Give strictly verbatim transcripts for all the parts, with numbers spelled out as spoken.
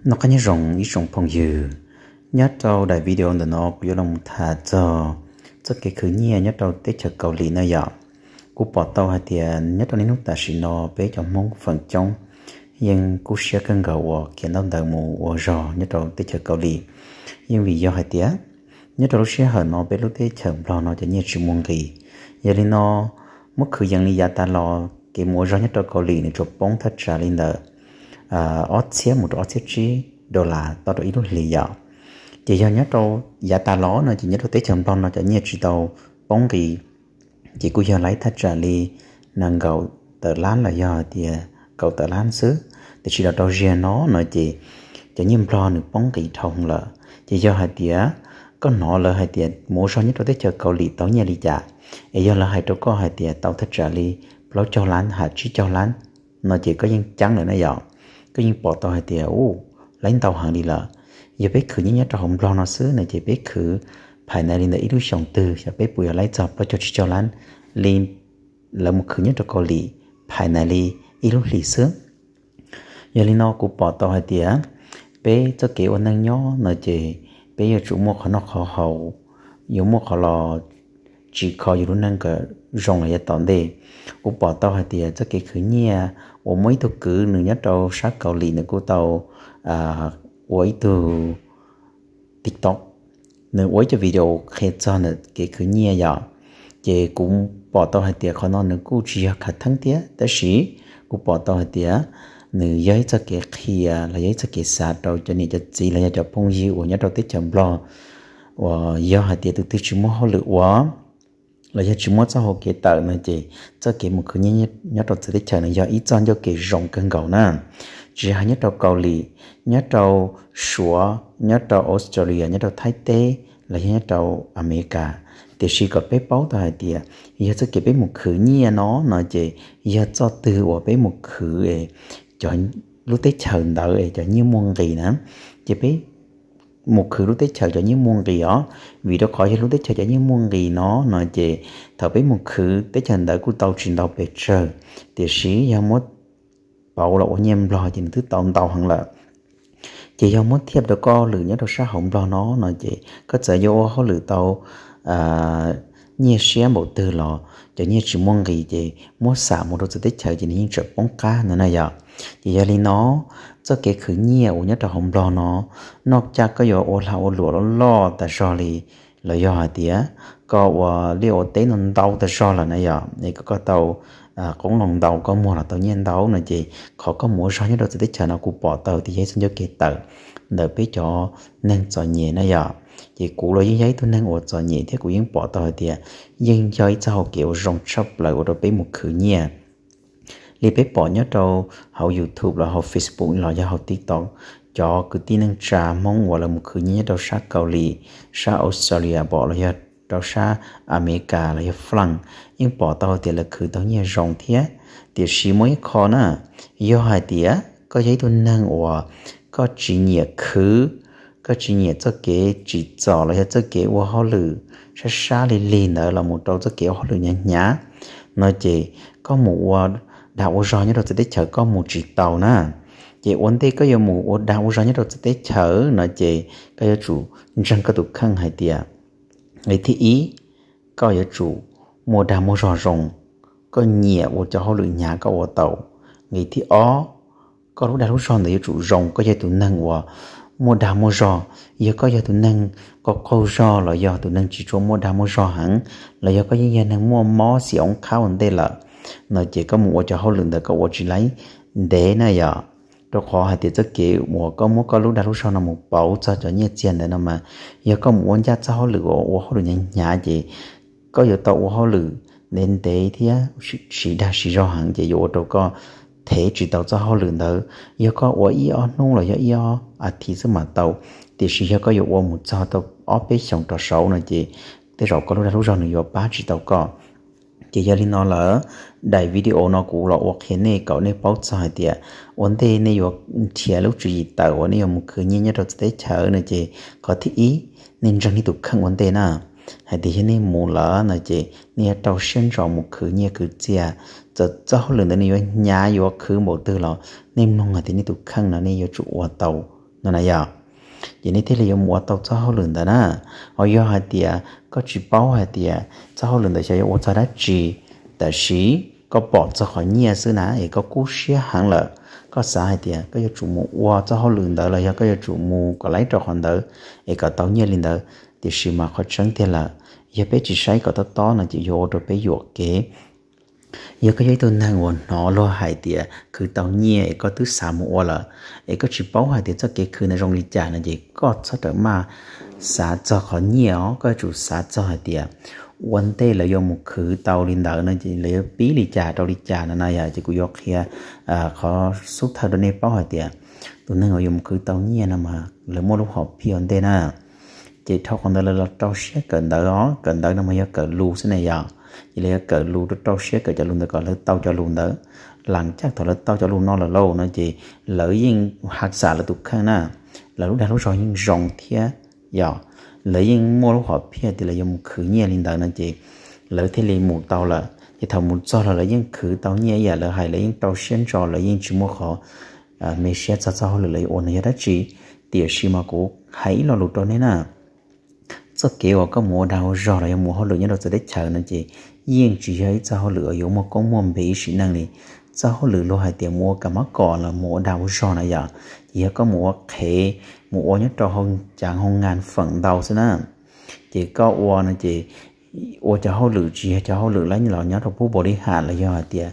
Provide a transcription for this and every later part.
nó có những rồng những rồng phong dư nhớ trâu đại video đó nó cũng có lòng thả cho cho cái khứ nhẹ nhớ trâu tết chờ cầu lì nơi giờ cú bỏ tàu hay tiền nhớ trâu nên lúc ta xin nó bé trong mong phần trong nhưng cú sẽ cân gạo kiện đông đời mù ở rò nhớ trâu tết chờ cầu lì nhưng vì do hai tiếng nhớ trâu lúc sẽ hở nó bé lúc tết chờ lo nó cho nhẹ chịu mong gì giờ nên nó mất khứ dân lý giá ta lo cái mua rò nhớ trâu cầu lì này chụp bóng thắt trả lên đời ở xe một ở xe chi đô la tao được ít lúc lì giờ chỉ do nhớ đâu giá ta ló nó chỉ nhớ đâu tết chồng con nó cho nhớ chỉ tàu bóng kỳ chỉ cứ giờ lấy thắt trả li nàng gạo tờ lán là do thì cậu tờ lán xứ thì chỉ là đâu riêng nó nó chỉ cho nhím lo được bóng kỳ thông là chỉ do hai tía có nọ là hai tía mua số nhất đâu tết chờ cậu lì tao nhà lì trả ấy do là hai đâu có hai tía tao thắt trả li lo cho lán hạt chỉ cho lán nó chỉ có những trắng nữa nó dọn có những bỏ tao hai tía u lấy tàu hàng đi là giờ bé khử những nhát trò hồng lo nó xứ này chỉ bé khử phải này lên để ít lúc sống từ giờ bé bùi lấy chọc và cho chị cho lán lên là một khử nhát trò cầu lì phải này li ít lúc lì sướng giờ lên nó cũng bỏ tao hai tía bé cho kiểu anh đang nhó nó chỉ bé giờ chủ mua khó nó khó hậu giờ mua khó lò chỉ khó giờ lúc năng cái rong lại tòn đi cũng bỏ tao hai tía cho cái khử nhẹ ở mấy thứ cứ nửa nhát trò sát cầu lì nữa cô tàu à quay từ TikTok nếu quay cho video khi cho nó cái cứ nhẹ giờ chị cũng bỏ tao hai tiệt khó nó nếu cũng chỉ cả tháng tiệt tới sĩ cũng bỏ tao hai tiệt nếu giấy cho cái khi là giấy cho cái sát đâu cho nên cho chị là cho phong diệu nhớ đâu tết chậm lo và do hai tiệt từ từ chỉ muốn họ lựa quá là do chỉ muốn cho họ cái tờ này chị cho cái một cái nhớ nhớ đâu tết chậm này do ít cho cho cái rộng cân gạo nè chỉ hay nhất trong cầu lì nhất trong sủa nhất trong Australia nhất trong Thái Tây là nhất trong America thì chỉ có bé báo tại địa giờ sẽ cái bé một khử nhia nó nó chỉ giờ cho từ của bé một khử ấy cho lúc tết chờ đợi ấy cho như muôn gì nữa chỉ bé một khử lúc tết chờ cho như muôn gì đó vì đó khỏi lúc tết chờ cho như muôn gì nó nó chỉ thở bé một khử tết chờ đợi của tàu chuyển tàu về chờ thì chỉ giờ một bảo là ô nhiễm lo thì thứ tàu tàu hẳn là chỉ do muốn thiệp được co lử nhớ được sao không lo nó nói chỉ có thể do họ lử tàu à nhẹ xe một từ lò cho nhẹ chỉ mong gì chỉ muốn xả một đôi tết chơi chỉ nên chụp bóng cá nữa này giờ chỉ do lý nó cho cái khử nhẹ ô nhớ được không lo nó nó chắc có do ô là ô lụa nó lo tại sao thì là do hạt tía có liệu tế nó tàu tại sao là này giờ này có có tàu à cũng lòng đầu có mua là tàu nhiên đấu này chị khó có mua sao nhất đâu thì chờ nào cũng bỏ tàu thì giấy xin cho cái tờ đợi biết cho nên cho nhẹ này giờ chị cũ là giấy tôi nên ở cho nhẹ thế cũng yên bỏ tàu thì nhưng cho ít sau kiểu rong shop lại ở đó bé một khử nhẹ li bé bỏ nhớ đâu hậu YouTube là hậu Facebook là do hậu TikTok cho cứ tin năng trà mong gọi là một khử nhẹ đâu sát Cầu Lì sát Australia bỏ là do đâu xa America là Frank nhưng bỏ tàu thì là khử tàu nhẹ rộng thế thì chỉ mới khó nè do hai tía có giấy tôi năng ở có chỉ nhẹ khử có chỉ nhẹ cho cái chỉ rõ là cho cái của họ lử xa xa đi lên nữa là một đầu cho cái họ lử nhá nhá nói chỉ có một đạo rồi nhớ đâu sẽ chờ có một chỉ tàu nè chị ổn thế có nhiều một đạo rồi nhớ đâu sẽ chờ nói chỉ cái chủ chẳng có tục khăn hai tía người thì ý có ở chủ mua đào mua rò rồng có nhẹ ở cho họ lựa nhà có ở tàu người thì ó có lúc đào lúc rò để chủ rồng có dây tụ năng và mua đào mua rò giờ có dây tụ năng có câu rò là do tụ năng chỉ cho mua đào mua rò hẳn là do có những năng mua mó xì ống khao ở đây là nó chỉ có mua cho họ lựa được có ở chỉ lấy để này giờ đó khó hay thì rất kiểu mua có mua có lúc đào lúc rò là một bảo cho cho nhẹ tiền đấy mà giờ có muốn giá cho họ lựa ở họ lựa nhà nhà gì có giờ tàu họ lử nên thế thì chỉ đã chỉ do hàng chỉ dụ đâu có thể chỉ tàu cho họ lử nữa giờ có ở ý ở nông là giờ ý ở à thì sẽ mà tàu thì chỉ có dụ ở một cho tàu ở bên sông tàu sâu này chị thế rồi có lúc lúc rồi nữa ba chỉ tàu có chỉ giờ linh nó là đại video nó cũng là ở cái này cậu này báo sai thì vấn đề này giờ chia lúc chỉ tàu này một cái như nhất rồi tới chờ này chị có thể ý nên rằng đi tụt khăn vấn đề nào hay thì hiện nay mù lỡ này chị nè tàu xuyên rồi một khử nhẹ khử chia giờ cho họ lần này nhà vô khử một từ là nên mong là thì này tụt khăn là này vô trụ tàu nó này à vậy nên thế là dùng mua tàu cho họ lường đó nè họ do hai tiệt có chỉ bao hai tiệt cho họ lường đó sẽ mua cho đã chỉแต่sĩ có bỏ cho họ nhẹ xứ nã thì có cú xé hàng lợ có xã hai tiệt có chủ mua qua cho họ lường đó là có chủ mua có lấy cho họ đó thì có tàu nhẹ lên đó thì sĩ mà họ chẳng thế là giờ bé chỉ sai có tao to là chỉ vô rồi bé vô kế giờ cái giấy tôi năng nguồn nó lo hai tiệt cứ tàu nhẹ có thứ sáu mua là ấy có chỉ bảo hai tiệt cho cái cứ này trong đi trả là gì có sao được mà xã cho họ nhiều có chủ xã cho hai tiệt vấn đề là do một khử tàu linh đạo nên chỉ lấy bí lì trà tàu lì trà là này à chỉ có kia à khó xuất thao đến đây bao hồi tiền tụi nó dùng khử tàu nhẹ nè mà lấy mua lúc hộp pion đây nè chỉ thao còn đó là tàu xe cần đó cần đó nó mới có lù thế này à chỉ lấy cỡ lù đó tàu xe cỡ cho luôn được gọi là tàu cho luôn đó lần chắc thôi là tàu cho luôn nó là lâu nó chỉ lợi dụng hạt xả là tụt khang nè là lúc đó lúc rồi nhưng rong thế dạ lấy những mua lúc họ phía thì là dùng khử nhẹ linh đạo nên chỉ lấy thế liền một tàu là thì thầu một cho là lấy những khử tàu nhẹ giờ là hay lấy những tàu xuyên cho lấy những chỉ mua họ à mấy xe cho cho là lấy ổn này đó chỉ tiền xí mà cũng hay là lụt đó nên nè rất kiểu có mua đào rồi là mua họ lựa những đồ sẽ để chờ nên chỉ riêng chỉ ấy cho họ lựa dùng một con mua bị xí năng này cho họ lựa lo hai tiền mua cả mắt cỏ là mua đào rồi này giờ chỉ có mua khế mua nhất cho hông chẳng hông ngàn phần đầu thế nè chỉ có mua này chỉ mua cho họ lựa chỉ cho họ lựa lấy như lò nhó trong phố bồ đi hạt là do tiền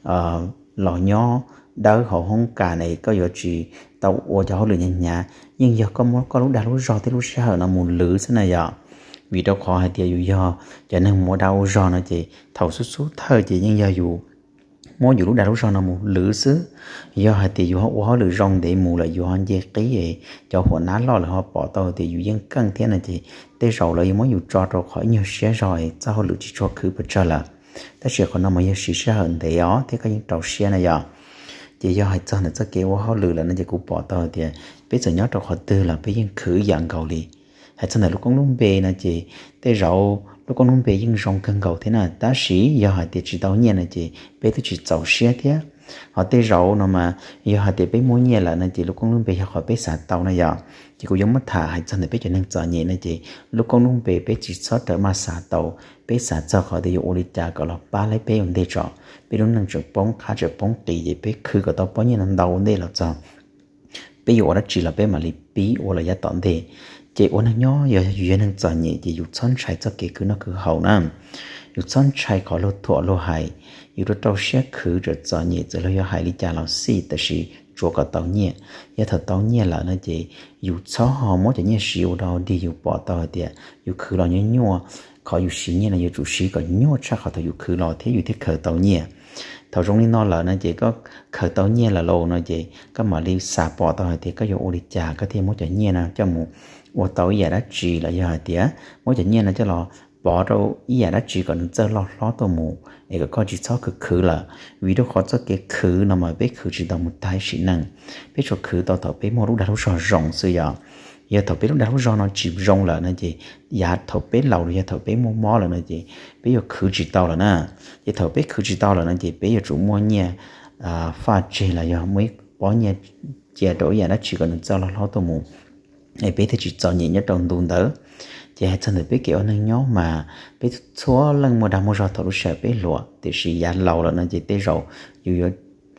lò nhó đỡ họ không cả này có giờ chỉ tàu mua cho họ lựa nhà nhà nhưng giờ có muốn có lúc đã lúc rồi thì lúc sau là muốn lựa thế này giờ vì đâu khó hay tiền dù do cho nên mua đau rồi nó chỉ thầu xuất xuất thôi chỉ nhưng giờ dù mua dù lúc đã lúc rồi nó muốn lựa xứ do hay tiền dù họ họ lựa rong để mua là dù họ dễ cái gì cho họ ná lo là họ bỏ tàu thì dù dân căng thế này thì tới rồi là muốn dù cho rồi khỏi nhiều xe rồi cho họ lựa chỉ cho cứ bật cho là tất nhiên còn nó mới xí xa hơn thế đó thế có những tàu xe này giờ chỉ do hai chân là cho kêu họ lừa là nó chỉ cũng bỏ tàu thì bây giờ nhớ cho họ tư là bây giờ khử dạng cầu đi hai chân là lúc con lông bề là chỉ tới rau lúc con lông bề nhưng rong cân cầu thế nào ta sĩ do hai tiền chỉ tàu nhẹ là chỉ bây tôi chỉ tàu xe thế họ tới rau nó mà do hai tiền bây mua nhẹ là nó chỉ lúc con lông bề họ bây xả tàu này giờ chỉ có giống mất thả hai chân là bây giờ nên chờ nhẹ là chỉ lúc con lông bề bây chỉ sót đỡ mà xả tàu bây xả cho họ thì ô lịch trả gọi là ba lấy bây ông đây cho bây lúc năng chụp bóng khá chụp bóng tỷ thì bây khử cái tàu bóng như năng đầu đây là cho bây giờ đó chỉ là bây mà lý bí ô là giá tọn thế chỉ ô năng nhỏ giờ duyên năng chờ nhẹ chỉ dùng chân trái cho cái cứ nó cứ hậu nam dùng chân trái khó lô thọ lô hại dùng đó tàu xe khử rồi chờ nhẹ rồi lo hại lý trả là xì tại vì chỗ cái tàu nhẹ giờ thật tàu nhẹ là nó chỉ dùng sáu họ mỗi cái nhẹ xíu đâu đi dùng bỏ tàu thì dùng khử là nhẹ nhua khó dùng xí nhẹ là dùng chủ xí có nhua chắc họ phải dùng khử là thế dùng thế khử tàu nhẹ thầu trong đi nó là nó chỉ có khởi tàu nhẹ là lâu nó chỉ có mà đi xả bỏ tàu thì có dùng ô đi trà có thêm mỗi cái nhẹ nào cho một ô tàu giờ đã chỉ là giờ tía mỗi cái nhẹ là cho nó bỏ đâu giờ đã chỉ còn cho lo lo tàu mù để có chỉ cho khử khử là vì đó khó cho cái khử nào mà biết khử chỉ tàu một thái sĩ năng biết cho khử tàu tàu biết mua lúc đã lúc rồi rộng xưa giờ giờ thầu biết lúc đã lúc rồi nó chỉ rộng là nó chỉ giờ thầu biết lâu giờ thầu biết mua mò là nó chỉ bây giờ khử chỉ tàu là nè giờ thầu biết khử chỉ tàu là nó chỉ bây giờ chủ mua nhẹ à pha chế là giờ mới bỏ nhẹ chế độ giờ nó chỉ còn cho lo lo tàu mù ấy bây giờ chỉ cho nhẹ nhất trong tuần đó chỉ hai chân được biết kiểu năng nhau mà biết số lần mà đào mua rồi thầu lúc sẽ biết lụa thì chỉ giá lâu là nó chỉ tới rồi dù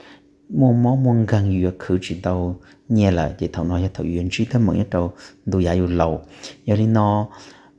mua mó mua gần dù khử chỉ tàu nhẹ là chỉ thầu nói cho thầu uyên trí thâm mộng nhất đâu đồ giá dù lâu giờ đi nó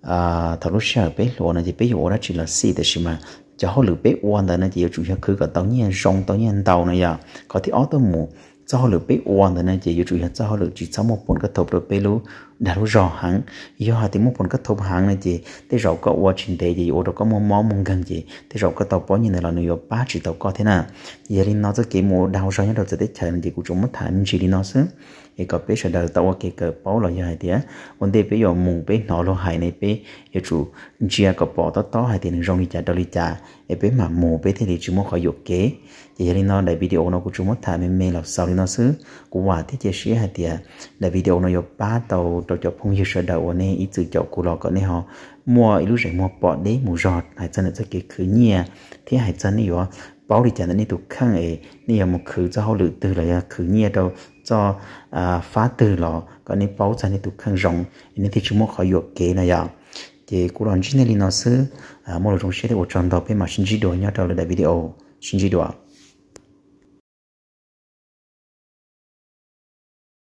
à thầu lúc sẽ biết lụa nó chỉ biết lụa đó chỉ là xì thì chỉ mà cho họ lựa biết quan đó nó chỉ chủ yếu khử cái tàu nhẹ rong tàu nhẹ tàu này giờ có thể auto mù cho họ lựa biết quan đó nó chỉ chủ yếu cho họ lựa chỉ sáu một bốn cái thầu được biết luôn đã lúc rõ hẳn do họ thì một bốn cái thầu hẳn này chỉ để rồi có quá trình để gì ở đó có một món món gần gì để rồi có tàu bao nhiêu này là nhiều ba chỉ tàu có thế nào giờ đi nó sẽ cái một đào rồi nhớ đầu sẽ để chờ thì cũng chúng mất thành chỉ đi nó xứ thì có biết sẽ đào tàu cái cái bao là như vậy thì vấn đề bây giờ mùng biết nó lo hại này biết giờ chủ chia có bỏ to to hay thì đừng rong đi trả đâu đi trả để biết mà mùng biết thì chúng muốn khỏi dục kế thì đi nó đại video nó cũng chúng mất thành mình mình là sau đi nó xứ cũng hòa thế chia sẻ hay thì đại video nó có ba tàu tàu cho phong như sở đầu này ít từ chỗ của nó có này họ mua ít lúc rảnh mua bỏ đấy mua giọt hay chân là cái khử nhẹ thế hay chân này có bảo đi chẳng nên tụ khăn ấy nè một khử cho họ lựa từ là khử nhẹ đâu cho phá từ lọ còn nếu bảo cho nên tụ khăn rộng nên thì chúng một khỏi dọc kế này à thì cô đoàn chính này nó sư mỗi lần trong xe thì ở trong đó bên mà xin chỉ đồ nhớ đâu là đại video xin chỉ đồ